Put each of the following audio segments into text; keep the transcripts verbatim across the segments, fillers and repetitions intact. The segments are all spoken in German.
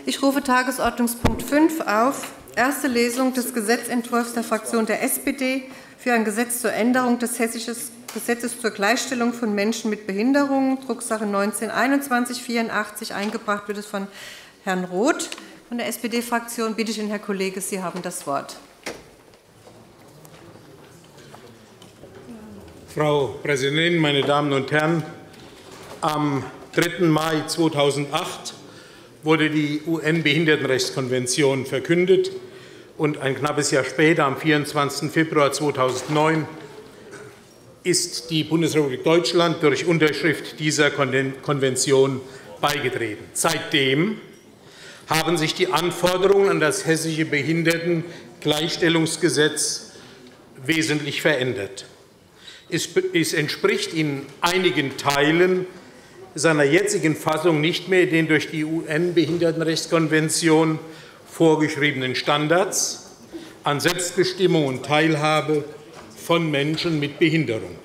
Ich rufe Tagesordnungspunkt fünf auf. Erste Lesung des Gesetzentwurfs der Fraktion der S P D für ein Gesetz zur Änderung des Hessischen Gesetzes zur Gleichstellung von Menschen mit Behinderungen, Drucksache neunzehn einundzwanzig vierundachtzig. Eingebracht wird es von Herrn Roth von der S P D-Fraktion. Bitte schön, Herr Kollege, Sie haben das Wort. Frau Präsidentin, meine Damen und Herren! Am dritten Mai zweitausendacht wurde die U N-Behindertenrechtskonvention verkündet, und ein knappes Jahr später, am vierundzwanzigsten Februar zweitausendneun, ist die Bundesrepublik Deutschland durch Unterschrift dieser Konvention beigetreten. Seitdem haben sich die Anforderungen an das hessische Behindertengleichstellungsgesetz wesentlich verändert. Es entspricht in einigen Teilen seiner jetzigen Fassung nicht mehr den durch die U N-Behindertenrechtskonvention vorgeschriebenen Standards an Selbstbestimmung und Teilhabe von Menschen mit Behinderung.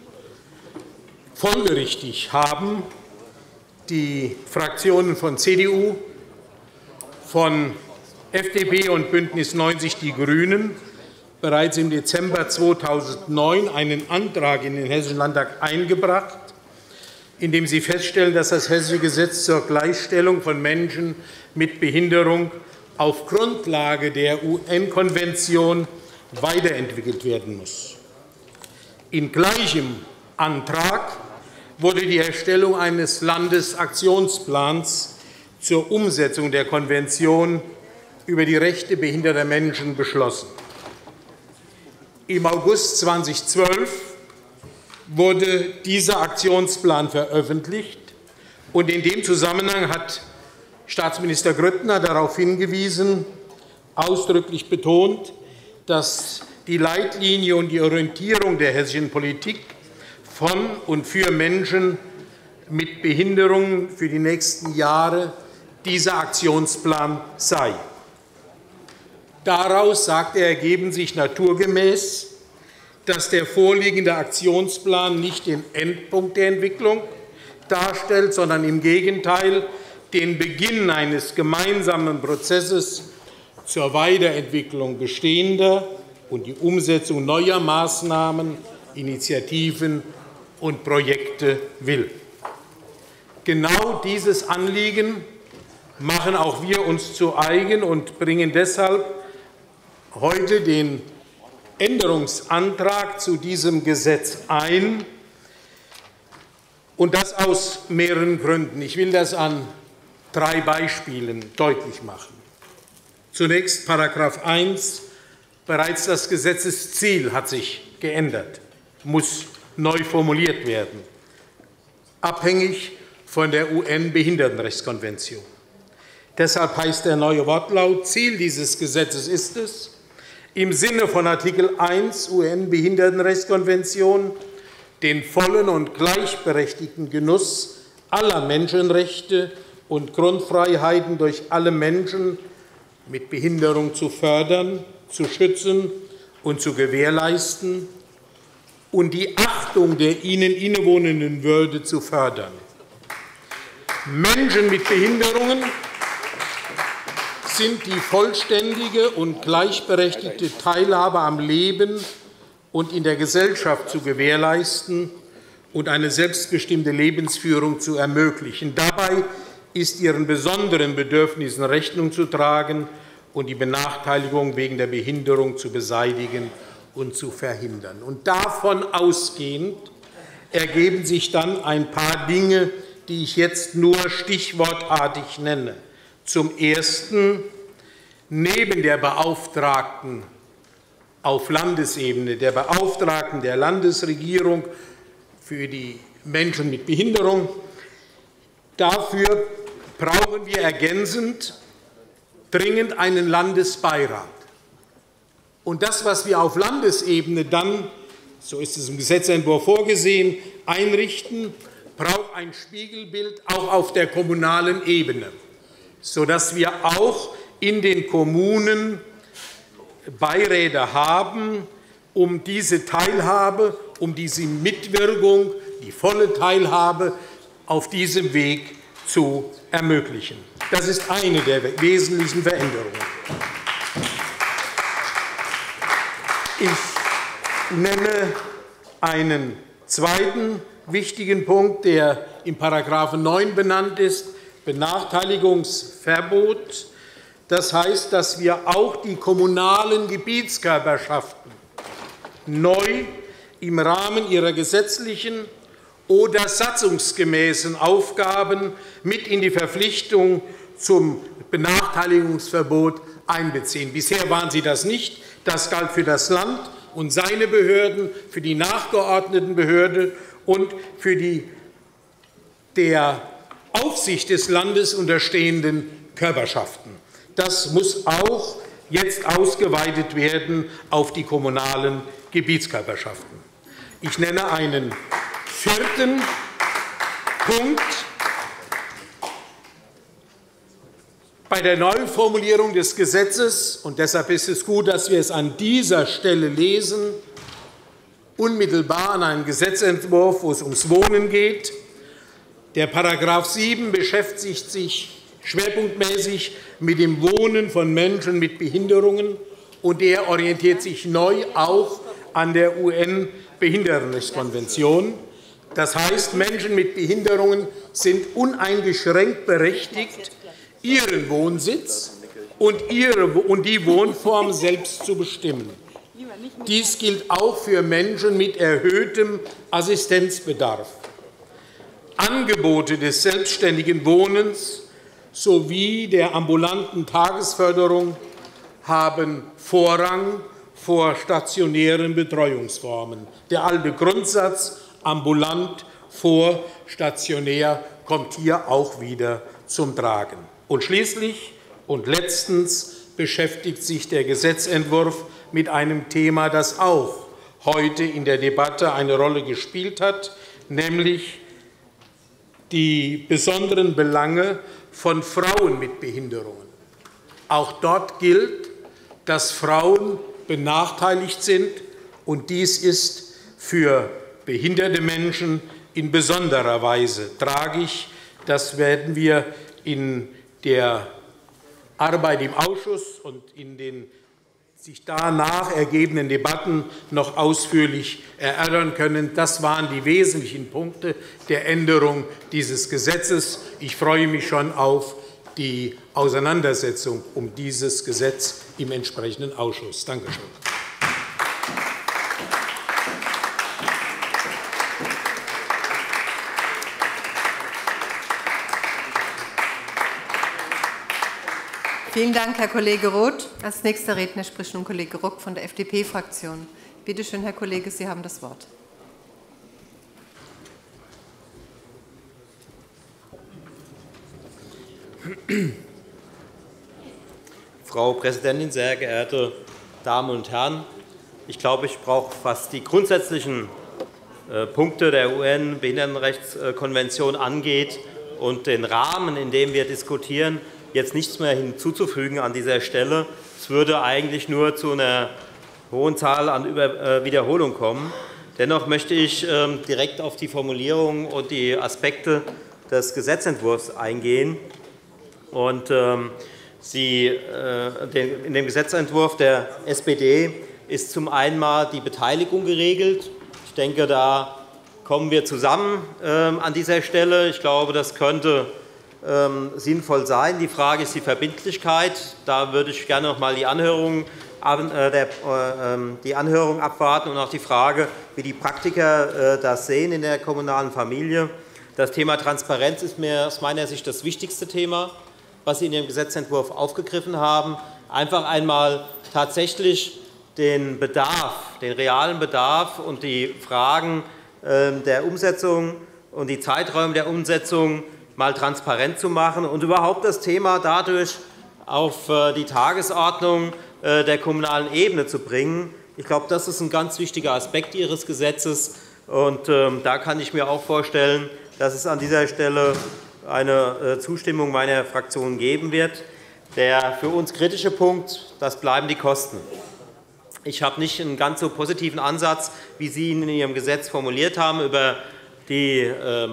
Folgerichtig haben die Fraktionen von C D U, von F D P und Bündnis neunzig Die Grünen bereits im Dezember zweitausendneun einen Antrag in den Hessischen Landtag eingebracht, in dem sie feststellen, dass das Hessische Gesetz zur Gleichstellung von Menschen mit Behinderung auf Grundlage der U N-Konvention weiterentwickelt werden muss. In gleichem Antrag wurde die Erstellung eines Landesaktionsplans zur Umsetzung der Konvention über die Rechte behinderter Menschen beschlossen. Im August zweitausendzwölf wurde dieser Aktionsplan veröffentlicht, und in dem Zusammenhang hat Staatsminister Grüttner darauf hingewiesen, ausdrücklich betont, dass die Leitlinie und die Orientierung der hessischen Politik von und für Menschen mit Behinderungen für die nächsten Jahre dieser Aktionsplan sei. Daraus, sagt er, ergeben sich naturgemäß, dass der vorliegende Aktionsplan nicht den Endpunkt der Entwicklung darstellt, sondern im Gegenteil den Beginn eines gemeinsamen Prozesses zur Weiterentwicklung bestehender und die Umsetzung neuer Maßnahmen, Initiativen und Projekte will. Genau dieses Anliegen machen auch wir uns zu eigen und bringen deshalb heute den Änderungsantrag zu diesem Gesetz ein, und das aus mehreren Gründen. Ich will das an drei Beispielen deutlich machen. Zunächst Paragraph eins. Bereits das Gesetzesziel hat sich geändert, muss neu formuliert werden, abhängig von der U N-Behindertenrechtskonvention. Deshalb heißt der neue Wortlaut: Ziel dieses Gesetzes ist es, im Sinne von Artikel eins U N-Behindertenrechtskonvention den vollen und gleichberechtigten Genuss aller Menschenrechte und Grundfreiheiten durch alle Menschen mit Behinderung zu fördern, zu schützen und zu gewährleisten und die Achtung der ihnen innewohnenden Würde zu fördern. Menschen mit Behinderungen sind die vollständige und gleichberechtigte Teilhabe am Leben und in der Gesellschaft zu gewährleisten und eine selbstbestimmte Lebensführung zu ermöglichen. Dabei ist ihren besonderen Bedürfnissen Rechnung zu tragen und die Benachteiligung wegen der Behinderung zu beseitigen und zu verhindern. Und davon ausgehend ergeben sich dann ein paar Dinge, die ich jetzt nur stichwortartig nenne. Zum Ersten: Neben der Beauftragten auf Landesebene, der Beauftragten der Landesregierung für die Menschen mit Behinderung, dafür brauchen wir ergänzend dringend einen Landesbeirat. Und das, was wir auf Landesebene dann, so ist es im Gesetzentwurf vorgesehen, einrichten, braucht ein Spiegelbild auch auf der kommunalen Ebene, sodass wir auch in den Kommunen Beiräte haben, um diese Teilhabe, um diese Mitwirkung, die volle Teilhabe auf diesem Weg zu ermöglichen. Das ist eine der wesentlichen Veränderungen. Ich nenne einen zweiten wichtigen Punkt, der in Paragraphen neun benannt ist, Benachteiligungsverbot. Das heißt, dass wir auch die kommunalen Gebietskörperschaften neu im Rahmen ihrer gesetzlichen oder satzungsgemäßen Aufgaben mit in die Verpflichtung zum Benachteiligungsverbot einbeziehen. Bisher waren sie das nicht. Das galt für das Land und seine Behörden, für die nachgeordneten Behörden und für die der Aufsicht des Landes unterstehenden Körperschaften. Das muss auch jetzt ausgeweitet werden auf die kommunalen Gebietskörperschaften. Ich nenne einen vierten Punkt. Bei der Neuformulierung des Gesetzes, und deshalb ist es gut, dass wir es an dieser Stelle lesen, unmittelbar an einen Gesetzentwurf, wo es ums Wohnen geht. Der Paragraph sieben beschäftigt sich schwerpunktmäßig mit dem Wohnen von Menschen mit Behinderungen, und er orientiert sich neu auch an der U N-Behindertenrechtskonvention. Das heißt, Menschen mit Behinderungen sind uneingeschränkt berechtigt, ihren Wohnsitz und, ihre, und die Wohnform selbst zu bestimmen. Dies gilt auch für Menschen mit erhöhtem Assistenzbedarf. Angebote des selbstständigen Wohnens sowie der ambulanten Tagesförderung haben Vorrang vor stationären Betreuungsformen. Der alte Grundsatz ambulant vor stationär kommt hier auch wieder zum Tragen. Und schließlich und letztens beschäftigt sich der Gesetzentwurf mit einem Thema, das auch heute in der Debatte eine Rolle gespielt hat, nämlich die besonderen Belange von Frauen mit Behinderungen. Auch dort gilt, dass Frauen benachteiligt sind, und dies ist für behinderte Menschen in besonderer Weise tragisch. Das werden wir in der Arbeit im Ausschuss und in den sich danach ergebenden Debatten noch ausführlich erörtern können. Das waren die wesentlichen Punkte der Änderung dieses Gesetzes. Ich freue mich schon auf die Auseinandersetzung um dieses Gesetz im entsprechenden Ausschuss. Danke schön. Vielen Dank, Herr Kollege Roth. Als nächster Redner spricht nun Kollege Rock von der F D P-Fraktion. Bitte schön, Herr Kollege, Sie haben das Wort. Frau Präsidentin, sehr geehrte Damen und Herren! Ich glaube, ich brauche fast die grundsätzlichen Punkte der U N-Behindertenrechtskonvention angeht und den Rahmen, in dem wir diskutieren, jetzt nichts mehr hinzuzufügen an dieser Stelle. Es würde eigentlich nur zu einer hohen Zahl an Wiederholungen kommen. Dennoch möchte ich direkt auf die Formulierung und die Aspekte des Gesetzentwurfs eingehen. Und, ähm, Sie, äh, den, in dem Gesetzentwurf der S P D ist zum einen mal die Beteiligung geregelt. Ich denke, da kommen wir zusammen äh, an dieser Stelle. Ich glaube, das könnte ähm, sinnvoll sein. Die Frage ist die Verbindlichkeit. Da würde ich gerne noch einmal die Anhörung, äh, der, äh, die Anhörung abwarten und auch die Frage, wie die Praktiker äh, das sehen in der kommunalen Familie. Das Thema Transparenz ist mir aus meiner Sicht das wichtigste Thema, was Sie in Ihrem Gesetzentwurf aufgegriffen haben. Einfach einmal tatsächlich den Bedarf, den realen Bedarf und die Fragen der Umsetzung und die Zeiträume der Umsetzung mal transparent zu machen und überhaupt das Thema dadurch auf die Tagesordnung der kommunalen Ebene zu bringen. Ich glaube, das ist ein ganz wichtiger Aspekt Ihres Gesetzes. Und da kann ich mir auch vorstellen, dass es an dieser Stelle eine Zustimmung meiner Fraktion geben wird. Der für uns kritische Punkt, das bleiben die Kosten. Ich habe nicht einen ganz so positiven Ansatz, wie Sie ihn in Ihrem Gesetz formuliert haben, über die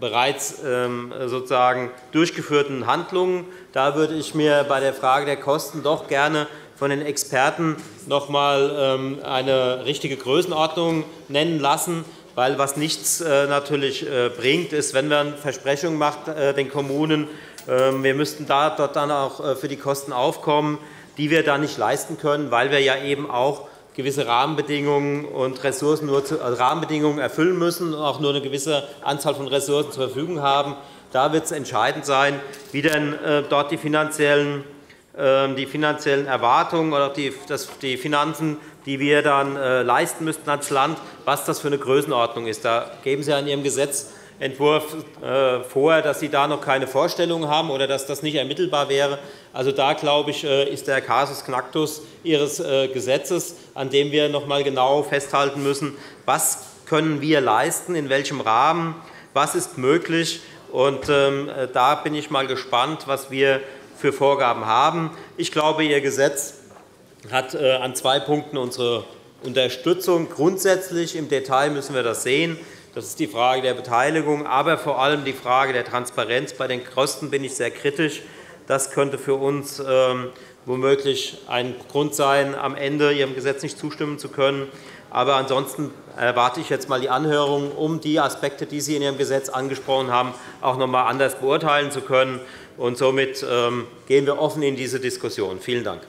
bereits sozusagen durchgeführten Handlungen. Da würde ich mir bei der Frage der Kosten doch gerne von den Experten noch einmal eine richtige Größenordnung nennen lassen. Weil was nichts natürlich bringt, ist, wenn man Versprechungen macht den Kommunen, wir müssten da, dort dann auch für die Kosten aufkommen, die wir dann nicht leisten können, weil wir ja eben auch gewisse Rahmenbedingungen und Ressourcen nur zu, also Rahmenbedingungen erfüllen müssen und auch nur eine gewisse Anzahl von Ressourcen zur Verfügung haben. Da wird es entscheidend sein, wie denn dort die finanziellen, die finanziellen Erwartungen oder die, das, die Finanzen, die wir dann äh, leisten müssten als Land, was das für eine Größenordnung ist. Da geben Sie ja in Ihrem Gesetzentwurf äh, vor, dass Sie da noch keine Vorstellung haben oder dass das nicht ermittelbar wäre. Also da, glaube ich, äh, ist der Casus Knactus Ihres äh, Gesetzes, an dem wir noch einmal genau festhalten müssen, was können wir leisten, in welchem Rahmen, was ist möglich. Und ähm, da bin ich mal gespannt, was wir für Vorgaben haben. Ich glaube, Ihr Gesetz hat an zwei Punkten unsere Unterstützung. Grundsätzlich im Detail müssen wir das sehen. Das ist die Frage der Beteiligung, aber vor allem die Frage der Transparenz. Bei den Kosten bin ich sehr kritisch. Das könnte für uns ähm, womöglich ein Grund sein, am Ende Ihrem Gesetz nicht zustimmen zu können. Aber ansonsten erwarte ich jetzt einmal die Anhörung, um die Aspekte, die Sie in Ihrem Gesetz angesprochen haben, auch noch einmal anders beurteilen zu können. Und somit ähm, gehen wir offen in diese Diskussion. Vielen Dank.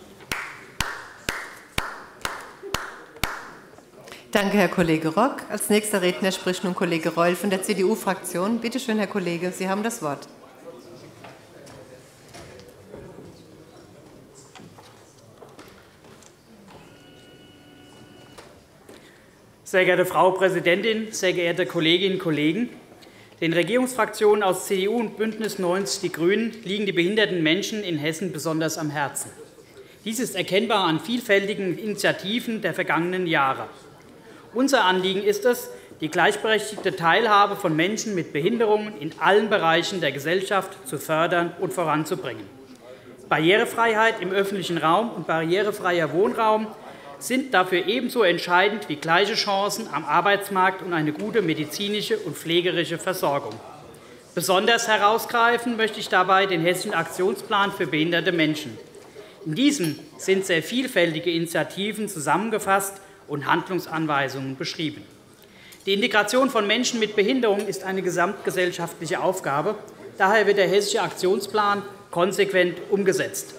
Danke, Herr Kollege Rock. Als nächster Redner spricht nun Kollege Reul von der C D U-Fraktion. Bitte schön, Herr Kollege, Sie haben das Wort. Sehr geehrte Frau Präsidentin, sehr geehrte Kolleginnen und Kollegen! Den Regierungsfraktionen aus C D U und BÜNDNIS neunzig die GRÜNEN liegen die behinderten Menschen in Hessen besonders am Herzen. Dies ist erkennbar an vielfältigen Initiativen der vergangenen Jahre. Unser Anliegen ist es, die gleichberechtigte Teilhabe von Menschen mit Behinderungen in allen Bereichen der Gesellschaft zu fördern und voranzubringen. Barrierefreiheit im öffentlichen Raum und barrierefreier Wohnraum sind dafür ebenso entscheidend wie gleiche Chancen am Arbeitsmarkt und eine gute medizinische und pflegerische Versorgung. Besonders herausgreifen möchte ich dabei den Hessischen Aktionsplan für behinderte Menschen. In diesem sind sehr vielfältige Initiativen zusammengefasst und Handlungsanweisungen beschrieben. Die Integration von Menschen mit Behinderung ist eine gesamtgesellschaftliche Aufgabe. Daher wird der Hessische Aktionsplan konsequent umgesetzt.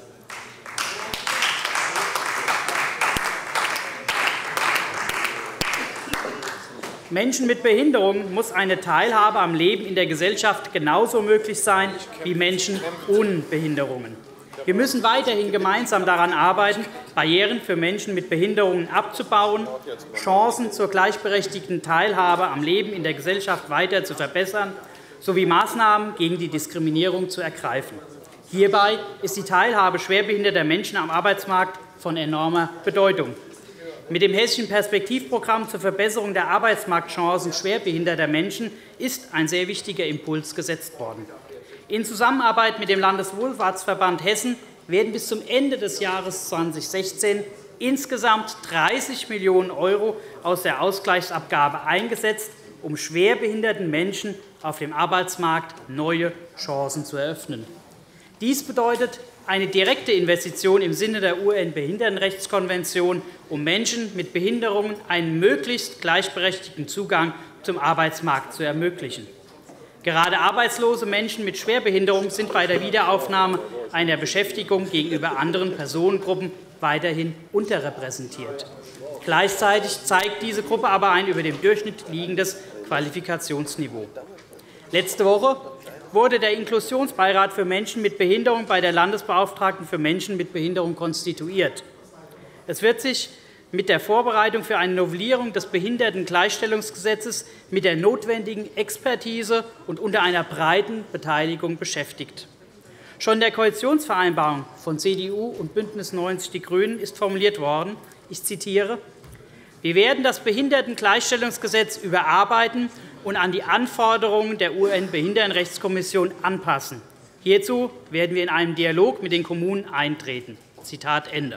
Menschen mit Behinderung muss eine Teilhabe am Leben in der Gesellschaft genauso möglich sein wie Menschen ohne Behinderungen. Wir müssen weiterhin gemeinsam daran arbeiten, Barrieren für Menschen mit Behinderungen abzubauen, Chancen zur gleichberechtigten Teilhabe am Leben in der Gesellschaft weiter zu verbessern, sowie Maßnahmen gegen die Diskriminierung zu ergreifen. Hierbei ist die Teilhabe schwerbehinderter Menschen am Arbeitsmarkt von enormer Bedeutung. Mit dem Hessischen Perspektivprogramm zur Verbesserung der Arbeitsmarktchancen schwerbehinderter Menschen ist ein sehr wichtiger Impuls gesetzt worden. In Zusammenarbeit mit dem Landeswohlfahrtsverband Hessen werden bis zum Ende des Jahres zweitausendsechzehn insgesamt dreißig Millionen Euro aus der Ausgleichsabgabe eingesetzt, um schwerbehinderten Menschen auf dem Arbeitsmarkt neue Chancen zu eröffnen. Dies bedeutet eine direkte Investition im Sinne der U N-Behindertenrechtskonvention, um Menschen mit Behinderungen einen möglichst gleichberechtigten Zugang zum Arbeitsmarkt zu ermöglichen. Gerade arbeitslose Menschen mit Schwerbehinderung sind bei der Wiederaufnahme einer Beschäftigung gegenüber anderen Personengruppen weiterhin unterrepräsentiert. Gleichzeitig zeigt diese Gruppe aber ein über dem Durchschnitt liegendes Qualifikationsniveau. Letzte Woche wurde der Inklusionsbeirat für Menschen mit Behinderung bei der Landesbeauftragten für Menschen mit Behinderung konstituiert. Es wird sich mit der Vorbereitung für eine Novellierung des Behindertengleichstellungsgesetzes mit der notwendigen Expertise und unter einer breiten Beteiligung beschäftigt. Schon in der Koalitionsvereinbarung von C D U und BÜNDNIS neunzig die GRÜNEN ist formuliert worden, ich zitiere, wir werden das Behindertengleichstellungsgesetz überarbeiten und an die Anforderungen der U N-Behindertenrechtskommission anpassen. Hierzu werden wir in einem Dialog mit den Kommunen eintreten. Zitat Ende.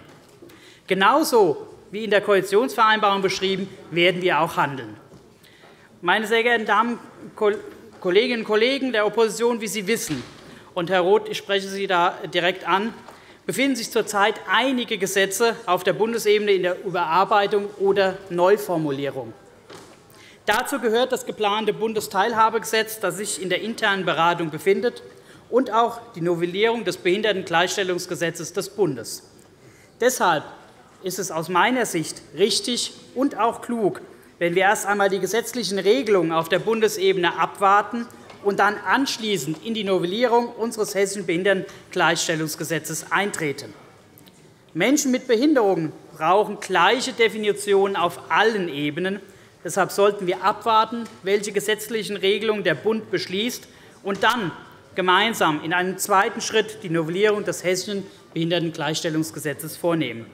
Genauso wie in der Koalitionsvereinbarung beschrieben, werden wir auch handeln. Meine sehr geehrten Damen und Kolleginnen und Kollegen der Opposition, wie Sie wissen, und Herr Roth, ich spreche Sie da direkt an, befinden sich zurzeit einige Gesetze auf der Bundesebene in der Überarbeitung oder Neuformulierung. Dazu gehört das geplante Bundesteilhabegesetz, das sich in der internen Beratung befindet, und auch die Novellierung des Behindertengleichstellungsgesetzes des Bundes. Deshalb ist es aus meiner Sicht richtig und auch klug, wenn wir erst einmal die gesetzlichen Regelungen auf der Bundesebene abwarten und dann anschließend in die Novellierung unseres Hessischen Behindertengleichstellungsgesetzes eintreten. Menschen mit Behinderungen brauchen gleiche Definitionen auf allen Ebenen. Deshalb sollten wir abwarten, welche gesetzlichen Regelungen der Bund beschließt, und dann gemeinsam in einem zweiten Schritt die Novellierung des Hessischen Behindertengleichstellungsgesetzes vornehmen.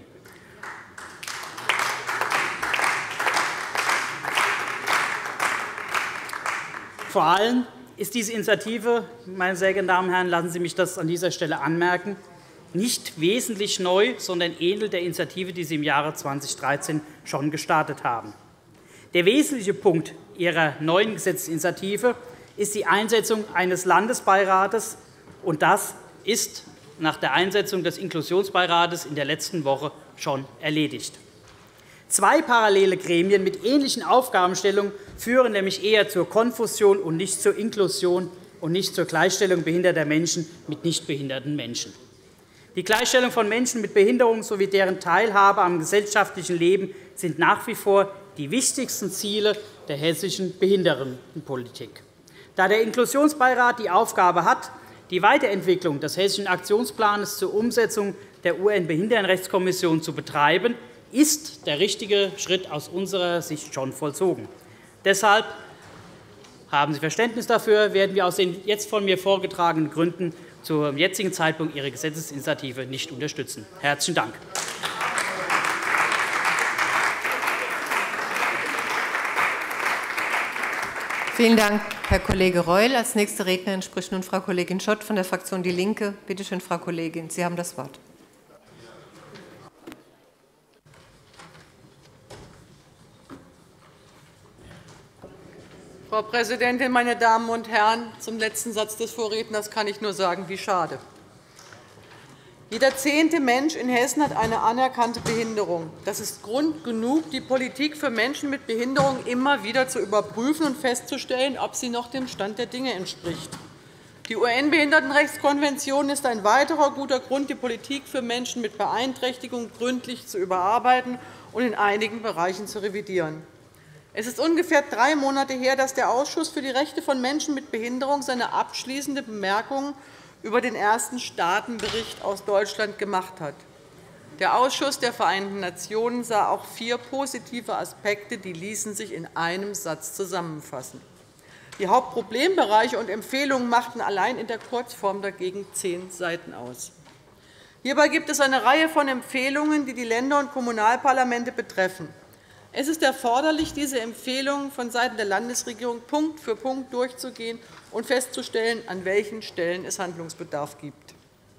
Vor allem ist diese Initiative, meine sehr geehrten Damen und Herren, lassen Sie mich das an dieser Stelle anmerken, nicht wesentlich neu, sondern ähnelt der Initiative, die Sie im Jahre zweitausenddreizehn schon gestartet haben. Der wesentliche Punkt Ihrer neuen Gesetzesinitiative ist die Einsetzung eines Landesbeirates, und das ist nach der Einsetzung des Inklusionsbeirates in der letzten Woche schon erledigt. Zwei parallele Gremien mit ähnlichen Aufgabenstellungen führen nämlich eher zur Konfusion und nicht zur Inklusion und nicht zur Gleichstellung behinderter Menschen mit nichtbehinderten Menschen. Die Gleichstellung von Menschen mit Behinderung sowie deren Teilhabe am gesellschaftlichen Leben sind nach wie vor die wichtigsten Ziele der hessischen Behindertenpolitik. Da der Inklusionsbeirat die Aufgabe hat, die Weiterentwicklung des Hessischen Aktionsplans zur Umsetzung der U N-Behindertenrechtskonvention zu betreiben, ist der richtige Schritt aus unserer Sicht schon vollzogen. Deshalb haben Sie Verständnis dafür, werden wir aus den jetzt von mir vorgetragenen Gründen zum jetzigen Zeitpunkt Ihre Gesetzesinitiative nicht unterstützen. Herzlichen Dank. Vielen Dank, Herr Kollege Reul. Als nächste Rednerin spricht nun Frau Kollegin Schott von der Fraktion DIE LINKE. Bitte schön, Frau Kollegin, Sie haben das Wort. Frau Präsidentin, meine Damen und Herren! Zum letzten Satz des Vorredners kann ich nur sagen, wie schade. Jeder zehnte Mensch in Hessen hat eine anerkannte Behinderung. Das ist Grund genug, die Politik für Menschen mit Behinderung immer wieder zu überprüfen und festzustellen, ob sie noch dem Stand der Dinge entspricht. Die U N-Behindertenrechtskonvention ist ein weiterer guter Grund, die Politik für Menschen mit Beeinträchtigung gründlich zu überarbeiten und in einigen Bereichen zu revidieren. Es ist ungefähr drei Monate her, dass der Ausschuss für die Rechte von Menschen mit Behinderung seine abschließende Bemerkungen über den ersten Staatenbericht aus Deutschland gemacht hat. Der Ausschuss der Vereinten Nationen sah auch vier positive Aspekte, die ließen sich in einem Satz zusammenfassen. Die Hauptproblembereiche und Empfehlungen machten allein in der Kurzform dagegen zehn Seiten aus. Hierbei gibt es eine Reihe von Empfehlungen, die die Länder- und Kommunalparlamente betreffen. Es ist erforderlich, diese Empfehlungen vonseiten der Landesregierung Punkt für Punkt durchzugehen und festzustellen, an welchen Stellen es Handlungsbedarf gibt.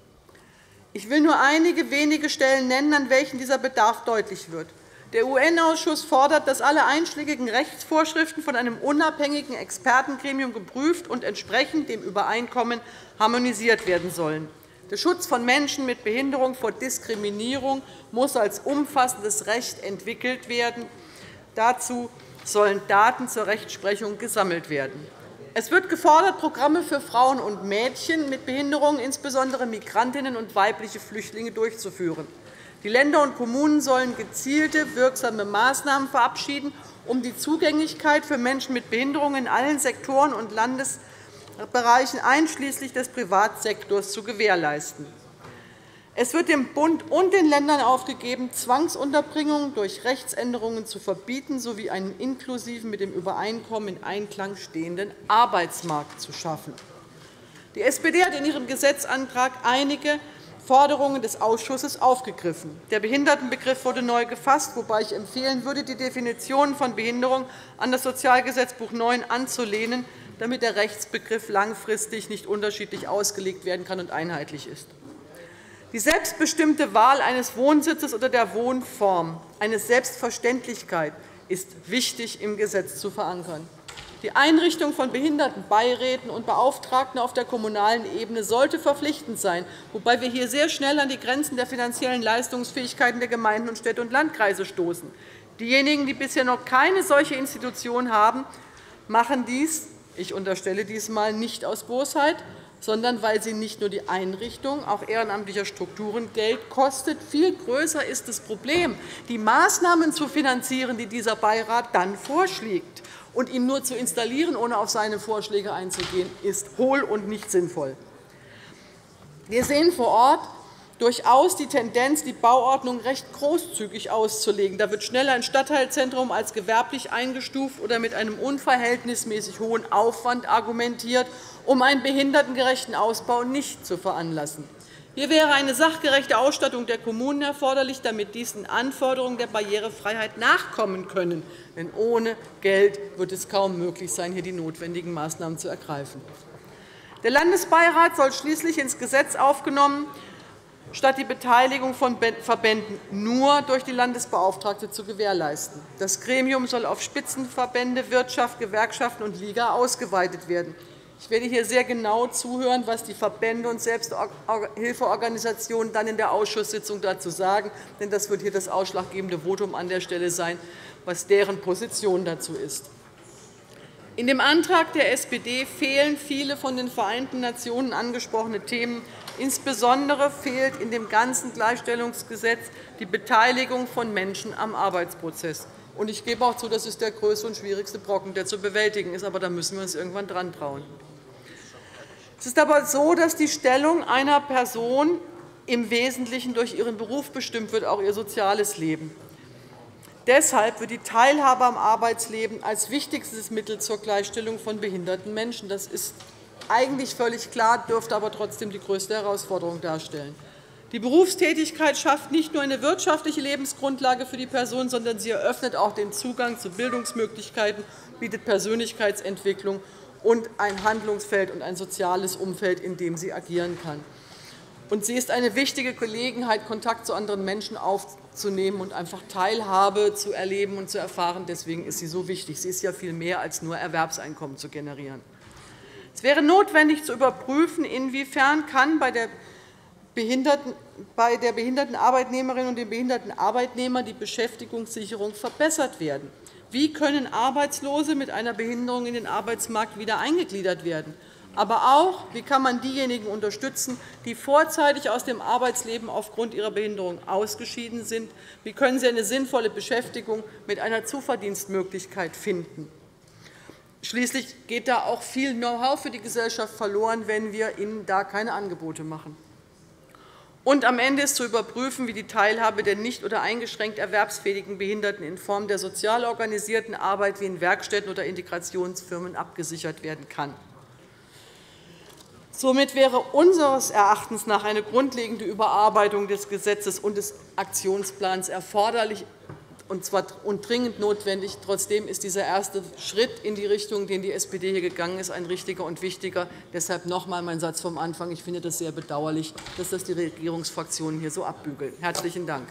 Ich will nur einige wenige Stellen nennen, an welchen dieser Bedarf deutlich wird. Der U N-Ausschuss fordert, dass alle einschlägigen Rechtsvorschriften von einem unabhängigen Expertengremium geprüft und entsprechend dem Übereinkommen harmonisiert werden sollen. Der Schutz von Menschen mit Behinderung vor Diskriminierung muss als umfassendes Recht entwickelt werden. Dazu sollen Daten zur Rechtsprechung gesammelt werden. Es wird gefordert, Programme für Frauen und Mädchen mit Behinderung, insbesondere Migrantinnen und weibliche Flüchtlinge, durchzuführen. Die Länder und Kommunen sollen gezielte, wirksame Maßnahmen verabschieden, um die Zugänglichkeit für Menschen mit Behinderung in allen Sektoren und Landesbereichen einschließlich des Privatsektors zu gewährleisten. Es wird dem Bund und den Ländern aufgegeben, Zwangsunterbringungen durch Rechtsänderungen zu verbieten sowie einen inklusiven, mit dem Übereinkommen in Einklang stehenden Arbeitsmarkt zu schaffen. Die S P D hat in ihrem Gesetzantrag einige Forderungen des Ausschusses aufgegriffen. Der Behindertenbegriff wurde neu gefasst, wobei ich empfehlen würde, die Definition von Behinderung an das Sozialgesetzbuch neun anzulehnen, damit der Rechtsbegriff langfristig nicht unterschiedlich ausgelegt werden kann und einheitlich ist. Die selbstbestimmte Wahl eines Wohnsitzes oder der Wohnform, eine Selbstverständlichkeit, ist wichtig im Gesetz zu verankern. Die Einrichtung von Behindertenbeiräten und Beauftragten auf der kommunalen Ebene sollte verpflichtend sein, wobei wir hier sehr schnell an die Grenzen der finanziellen Leistungsfähigkeiten der Gemeinden und Städte und Landkreise stoßen. Diejenigen, die bisher noch keine solche Institution haben, machen dies, ich unterstelle dies mal, nicht aus Bosheit, sondern weil sie nicht nur die Einrichtung auch ehrenamtlicher Strukturen Geld kostet. Viel größer ist das Problem, die Maßnahmen zu finanzieren, die dieser Beirat dann vorschlägt. Und ihn nur zu installieren, ohne auf seine Vorschläge einzugehen, ist hohl und nicht sinnvoll. Wir sehen vor Ort durchaus die Tendenz, die Bauordnung recht großzügig auszulegen. Da wird schnell ein Stadtteilzentrum als gewerblich eingestuft oder mit einem unverhältnismäßig hohen Aufwand argumentiert, um einen behindertengerechten Ausbau nicht zu veranlassen. Hier wäre eine sachgerechte Ausstattung der Kommunen erforderlich, damit diesen Anforderungen der Barrierefreiheit nachkommen können. Denn ohne Geld wird es kaum möglich sein, hier die notwendigen Maßnahmen zu ergreifen. Der Landesbeirat soll schließlich ins Gesetz aufgenommen, statt die Beteiligung von Verbänden nur durch die Landesbeauftragte zu gewährleisten. Das Gremium soll auf Spitzenverbände, Wirtschaft, Gewerkschaften und Liga ausgeweitet werden. Ich werde hier sehr genau zuhören, was die Verbände und Selbsthilfeorganisationen dann in der Ausschusssitzung dazu sagen, denn das wird hier das ausschlaggebende Votum an der Stelle sein, was deren Position dazu ist. In dem Antrag der S P D fehlen viele von den Vereinten Nationen angesprochene Themen. Insbesondere fehlt in dem ganzen Gleichstellungsgesetz die Beteiligung von Menschen am Arbeitsprozess. Und ich gebe auch zu, das ist der größte und schwierigste Brocken, der zu bewältigen ist. Aber da müssen wir uns irgendwann dran trauen. Es ist aber so, dass die Stellung einer Person im Wesentlichen durch ihren Beruf bestimmt wird, auch ihr soziales Leben. Deshalb wird die Teilhabe am Arbeitsleben als wichtigstes Mittel zur Gleichstellung von behinderten Menschen. Das ist eigentlich völlig klar, dürfte aber trotzdem die größte Herausforderung darstellen. Die Berufstätigkeit schafft nicht nur eine wirtschaftliche Lebensgrundlage für die Person, sondern sie eröffnet auch den Zugang zu Bildungsmöglichkeiten, bietet Persönlichkeitsentwicklung und ein Handlungsfeld und ein soziales Umfeld, in dem sie agieren kann. Und sie ist eine wichtige Gelegenheit, Kontakt zu anderen Menschen aufzunehmen und einfach Teilhabe zu erleben und zu erfahren. Deswegen ist sie so wichtig. Sie ist ja viel mehr als nur Erwerbseinkommen zu generieren. Es wäre notwendig zu überprüfen, inwiefern kann bei der Behinderten, bei der behinderten Arbeitnehmerin und dem behinderten Arbeitnehmer die Beschäftigungssicherung verbessert werden. Wie können Arbeitslose mit einer Behinderung in den Arbeitsmarkt wieder eingegliedert werden? Aber auch, wie kann man diejenigen unterstützen, die vorzeitig aus dem Arbeitsleben aufgrund ihrer Behinderung ausgeschieden sind? Wie können sie eine sinnvolle Beschäftigung mit einer Zuverdienstmöglichkeit finden? Schließlich geht da auch viel Know-how für die Gesellschaft verloren, wenn wir ihnen da keine Angebote machen. Und am Ende ist zu überprüfen, wie die Teilhabe der nicht oder eingeschränkt erwerbsfähigen Behinderten in Form der sozial organisierten Arbeit wie in Werkstätten oder Integrationsfirmen abgesichert werden kann. Somit wäre unseres Erachtens nach eine grundlegende Überarbeitung des Gesetzes und des Aktionsplans erforderlich und zwar und dringend notwendig. Trotzdem ist dieser erste Schritt in die Richtung, den die S P D hier gegangen ist, ein richtiger und wichtiger. Deshalb noch einmal mein Satz vom Anfang. Ich finde das sehr bedauerlich, dass das die Regierungsfraktionen hier so abbügeln. Herzlichen Dank.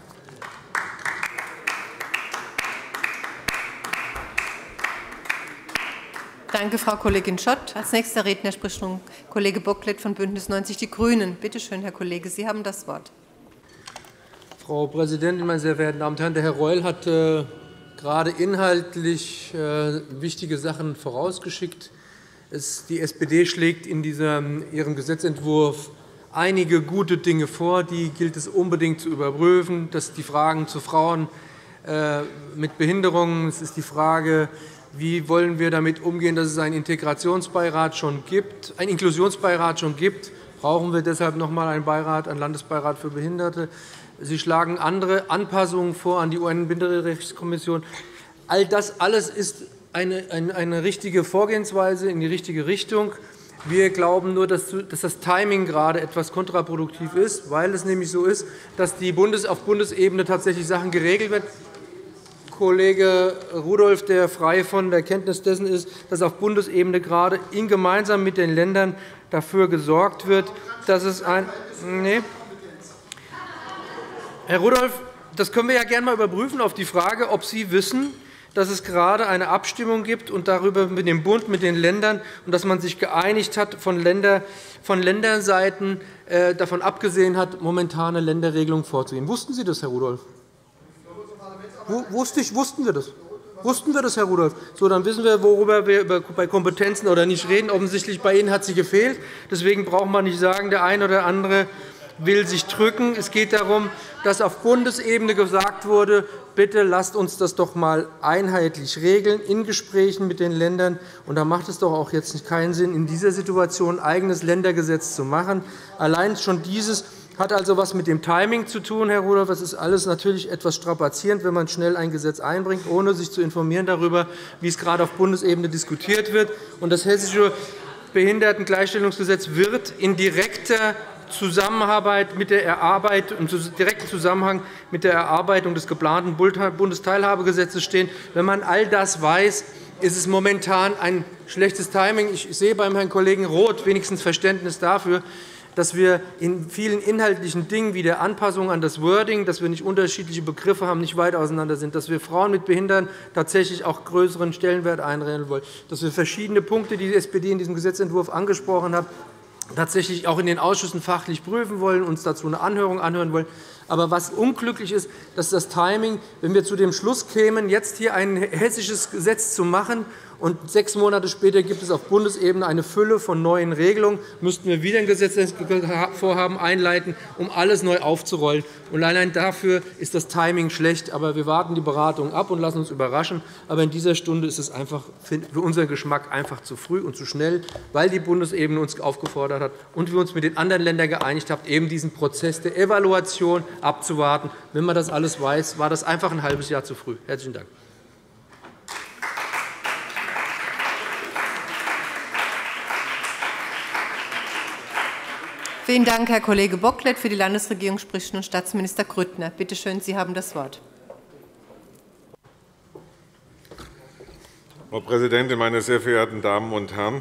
Danke, Frau Kollegin Schott. Als nächster Redner spricht nun Kollege Bocklet von Bündnis neunzig Die Grünen. Bitte schön, Herr Kollege, Sie haben das Wort. Frau Präsidentin, meine sehr verehrten Damen und Herren! Der Herr Reul hat äh, gerade inhaltlich äh, wichtige Sachen vorausgeschickt. Es, die S P D schlägt in diesem, ihrem Gesetzentwurf einige gute Dinge vor, die gilt es unbedingt zu überprüfen. Das sind die Fragen zu Frauen äh, mit Behinderungen. Es ist die Frage, wie wollen wir damit umgehen, dass es einen Integrationsbeirat schon gibt, einen Inklusionsbeirat schon gibt. Brauchen wir deshalb noch einmal einen Beirat, einen Landesbeirat für Behinderte? Sie schlagen andere Anpassungen vor an die U N-Behindertenrechtskommission. All das alles ist eine, eine, eine richtige Vorgehensweise in die richtige Richtung. Wir glauben nur, dass, dass das Timing gerade etwas kontraproduktiv ist, weil es nämlich so ist, dass die Bundes, auf Bundesebene tatsächlich Sachen geregelt werden. Kollege Rudolph, der frei von der Kenntnis dessen ist, dass auf Bundesebene gerade in gemeinsam mit den Ländern dafür gesorgt wird, dass es ein nee. Herr Rudolph, das können wir ja gerne mal überprüfen auf die Frage, ob Sie wissen, dass es gerade eine Abstimmung gibt und darüber mit dem Bund, mit den Ländern, und dass man sich geeinigt hat, von, Länder, von Länderseiten äh, davon abgesehen hat, momentane Länderregelungen vorzugehen. Wussten Sie das, Herr Rudolph? Wusste ich, wussten wir das? Wussten wir das, Herr Rudolph? So, dann wissen wir, worüber wir bei Kompetenzen oder nicht reden. Offensichtlich bei Ihnen hat sie gefehlt. Deswegen braucht man nicht sagen, der eine oder andere will sich drücken. Es geht darum, dass auf Bundesebene gesagt wurde, bitte lasst uns das doch einmal einheitlich regeln in Gesprächen mit den Ländern. Und da macht es doch auch jetzt keinen Sinn, in dieser Situation ein eigenes Ländergesetz zu machen. Allein schon dieses hat also etwas mit dem Timing zu tun, Herr Rudolph. Das ist alles natürlich etwas strapazierend, wenn man schnell ein Gesetz einbringt, ohne sich zu informieren darüber, wie es gerade auf Bundesebene diskutiert wird. Und das Hessische Behindertengleichstellungsgesetz wird in direkter Zusammenarbeit mit der Erarbeitung, im direkten Zusammenhang mit der Erarbeitung des geplanten Bundesteilhabegesetzes stehen. Wenn man all das weiß, ist es momentan ein schlechtes Timing. Ich sehe beim Herrn Kollegen Roth wenigstens Verständnis dafür, dass wir in vielen inhaltlichen Dingen wie der Anpassung an das Wording, dass wir nicht unterschiedliche Begriffe haben, nicht weit auseinander sind, dass wir Frauen mit Behinderungen tatsächlich auch größeren Stellenwert einräumen wollen, dass wir verschiedene Punkte, die die S P D in diesem Gesetzentwurf angesprochen hat, tatsächlich auch in den Ausschüssen fachlich prüfen wollen, uns dazu eine Anhörung anhören wollen. Aber was unglücklich ist, dass das Timing, wenn wir zu dem Schluss kämen, jetzt hier ein hessisches Gesetz zu machen, und sechs Monate später gibt es auf Bundesebene eine Fülle von neuen Regelungen, müssten wir wieder ein Gesetzesvorhaben einleiten, um alles neu aufzurollen. Und allein dafür ist das Timing schlecht. Aber wir warten die Beratungen ab und lassen uns überraschen. Aber in dieser Stunde ist es einfach für unseren Geschmack einfach zu früh und zu schnell, weil die Bundesebene uns aufgefordert hat und wir uns mit den anderen Ländern geeinigt haben, eben diesen Prozess der Evaluation abzuwarten. Wenn man das alles weiß, war das einfach ein halbes Jahr zu früh. Herzlichen Dank. Vielen Dank, Herr Kollege Bocklet. Für die Landesregierung spricht nun Staatsminister Grüttner. Bitte schön, Sie haben das Wort. Frau Präsidentin, meine sehr verehrten Damen und Herren!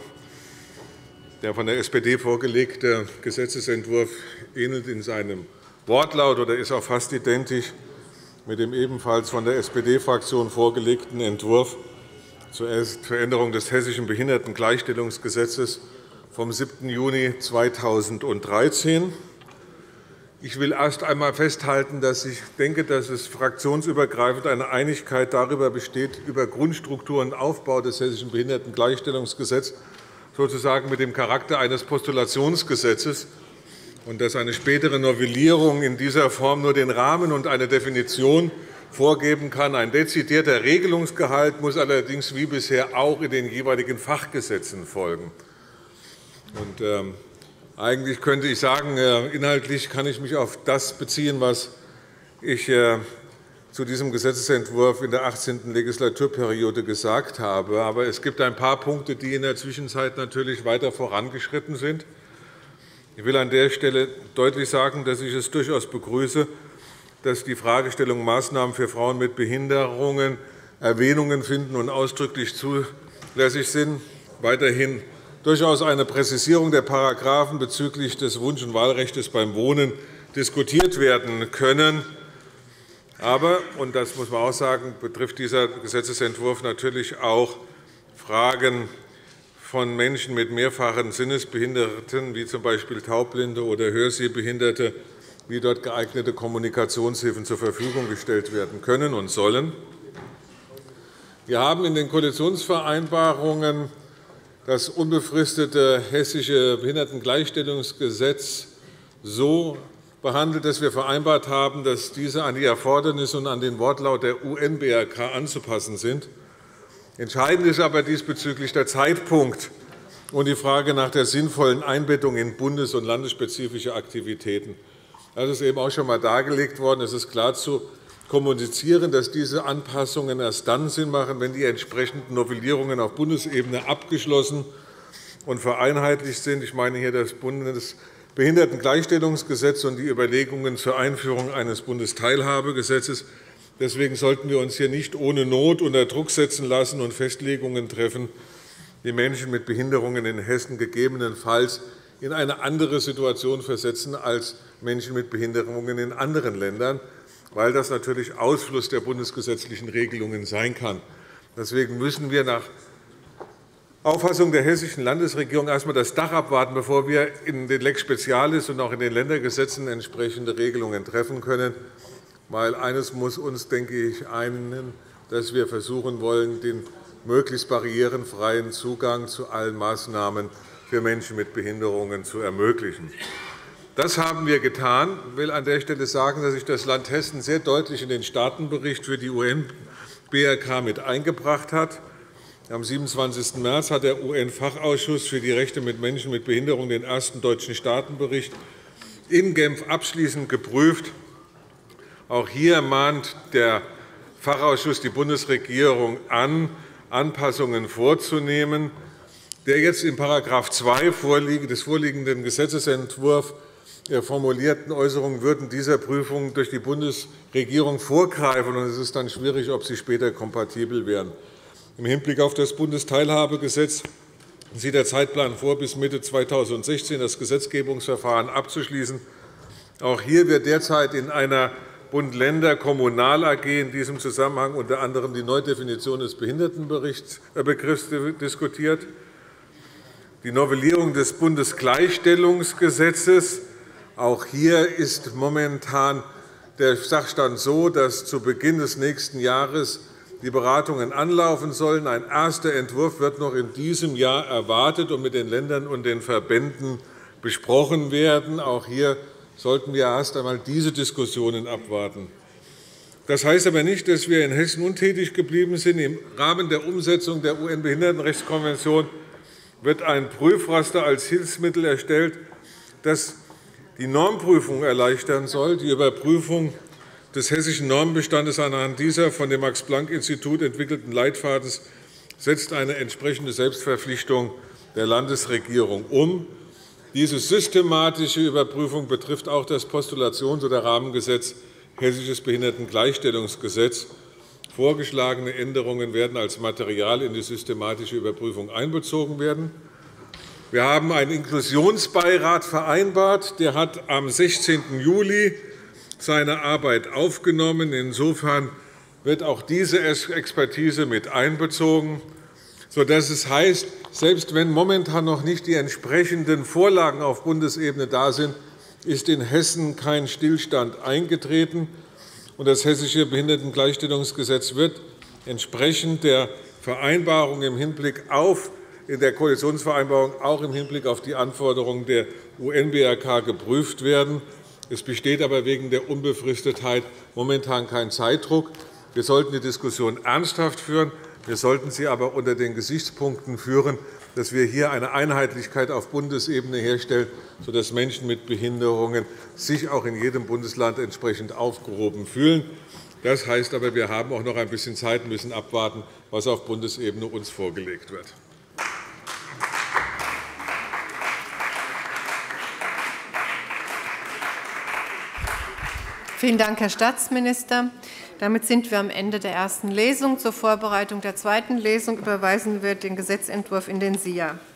Der von der S P D vorgelegte Gesetzentwurf ähnelt in seinem Wortlaut oder ist auch fast identisch mit dem ebenfalls von der S P D-Fraktion vorgelegten Entwurf zur Veränderung des Hessischen Behindertengleichstellungsgesetzes vom siebten Juni zweitausenddreizehn. Ich will erst einmal festhalten, dass ich denke, dass es fraktionsübergreifend eine Einigkeit darüber besteht, über Grundstruktur und Aufbau des Hessischen Behindertengleichstellungsgesetzes sozusagen mit dem Charakter eines Postulationsgesetzes, und dass eine spätere Novellierung in dieser Form nur den Rahmen und eine Definition vorgeben kann. Ein dezidierter Regelungsgehalt muss allerdings wie bisher auch in den jeweiligen Fachgesetzen folgen. Und, äh, eigentlich könnte ich sagen, äh, inhaltlich kann ich mich auf das beziehen, was ich äh, zu diesem Gesetzentwurf in der achtzehnten Legislaturperiode gesagt habe. Aber es gibt ein paar Punkte, die in der Zwischenzeit natürlich weiter vorangeschritten sind. Ich will an der Stelle deutlich sagen, dass ich es durchaus begrüße, dass die Fragestellung Maßnahmen für Frauen mit Behinderungen Erwähnungen finden und ausdrücklich zulässig sind. Weiterhin durchaus eine Präzisierung der Paragraphen bezüglich des Wunsch- und Wahlrechts beim Wohnen diskutiert werden können. Aber, und das muss man auch sagen, betrifft dieser Gesetzentwurf natürlich auch Fragen von Menschen mit mehrfachen Sinnesbehinderten, wie z. B. Taubblinde oder Hörsehbehinderte, wie dort geeignete Kommunikationshilfen zur Verfügung gestellt werden können und sollen. Wir haben in den Koalitionsvereinbarungen das unbefristete Hessische Behindertengleichstellungsgesetz so behandelt, dass wir vereinbart haben, dass diese an die Erfordernisse und an den Wortlaut der U N B R K anzupassen sind. Entscheidend ist aber diesbezüglich der Zeitpunkt und die Frage nach der sinnvollen Einbettung in bundes- und landesspezifische Aktivitäten. Das ist eben auch schon einmal dargelegt worden. Es ist klar zu kommunizieren, dass diese Anpassungen erst dann Sinn machen, wenn die entsprechenden Novellierungen auf Bundesebene abgeschlossen und vereinheitlicht sind. Ich meine hier das Bundesbehindertengleichstellungsgesetz und die Überlegungen zur Einführung eines Bundesteilhabegesetzes. Deswegen sollten wir uns hier nicht ohne Not unter Druck setzen lassen und Festlegungen treffen, die Menschen mit Behinderungen in Hessen gegebenenfalls in eine andere Situation versetzen als Menschen mit Behinderungen in anderen Ländern, weil das natürlich Ausfluss der bundesgesetzlichen Regelungen sein kann. Deswegen müssen wir nach Auffassung der Hessischen Landesregierung erst einmal das Dach abwarten, bevor wir in den Lex Specialis und auch in den Ländergesetzen entsprechende Regelungen treffen können. Weil eines muss uns, denke ich, einen, dass wir versuchen wollen, den möglichst barrierenfreien Zugang zu allen Maßnahmen für Menschen mit Behinderungen zu ermöglichen. Das haben wir getan. Ich will an der Stelle sagen, dass sich das Land Hessen sehr deutlich in den Staatenbericht für die U N B R K mit eingebracht hat. Am siebenundzwanzigsten März hat der U N-Fachausschuss für die Rechte mit Menschen mit Behinderung den ersten deutschen Staatenbericht in Genf abschließend geprüft. Auch hier mahnt der Fachausschuss die Bundesregierung an, Anpassungen vorzunehmen. Der jetzt in Paragraph zwei des vorliegenden Gesetzentwurfs formulierten Äußerungen würden dieser Prüfung durch die Bundesregierung vorgreifen, und es ist dann schwierig, ob sie später kompatibel wären. Im Hinblick auf das Bundesteilhabegesetz sieht der Zeitplan vor, bis Mitte zweitausendsechzehn das Gesetzgebungsverfahren abzuschließen. Auch hier wird derzeit in einer Bund-Länder-Kommunal-A G in diesem Zusammenhang unter anderem die Neudefinition des Behindertenbegriffs diskutiert. Die Novellierung des Bundesgleichstellungsgesetzes. Auch hier ist momentan der Sachstand so, dass zu Beginn des nächsten Jahres die Beratungen anlaufen sollen. Ein erster Entwurf wird noch in diesem Jahr erwartet und mit den Ländern und den Verbänden besprochen werden. Auch hier sollten wir erst einmal diese Diskussionen abwarten. Das heißt aber nicht, dass wir in Hessen untätig geblieben sind. Im Rahmen der Umsetzung der U N-Behindertenrechtskonvention wird ein Prüfraster als Hilfsmittel erstellt, das die Normprüfung erleichtern soll. Die Überprüfung des hessischen Normenbestandes anhand dieser von dem Max-Planck-Institut entwickelten Leitfadens setzt eine entsprechende Selbstverpflichtung der Landesregierung um. Diese systematische Überprüfung betrifft auch das Postulations- oder Rahmengesetz Hessisches Behindertengleichstellungsgesetz. Vorgeschlagene Änderungen werden als Material in die systematische Überprüfung einbezogen werden. Wir haben einen Inklusionsbeirat vereinbart. Der hat am sechzehnten Juli seine Arbeit aufgenommen. Insofern wird auch diese Expertise mit einbezogen, sodass es heißt, selbst wenn momentan noch nicht die entsprechenden Vorlagen auf Bundesebene da sind, ist in Hessen kein Stillstand eingetreten. Und das Hessische Behindertengleichstellungsgesetz wird entsprechend der Vereinbarung im Hinblick auf in der Koalitionsvereinbarung auch im Hinblick auf die Anforderungen der U N B R K geprüft werden. Es besteht aber wegen der Unbefristetheit momentan kein Zeitdruck. Wir sollten die Diskussion ernsthaft führen. Wir sollten sie aber unter den Gesichtspunkten führen, dass wir hier eine Einheitlichkeit auf Bundesebene herstellen, sodass Menschen mit Behinderungen sich auch in jedem Bundesland entsprechend aufgehoben fühlen. Das heißt aber, wir haben auch noch ein bisschen Zeit und müssen abwarten, was auf Bundesebene uns vorgelegt wird. Vielen Dank, Herr Staatsminister. Damit sind wir am Ende der ersten Lesung. Zur Vorbereitung der zweiten Lesung überweisen wir den Gesetzentwurf in den S I A.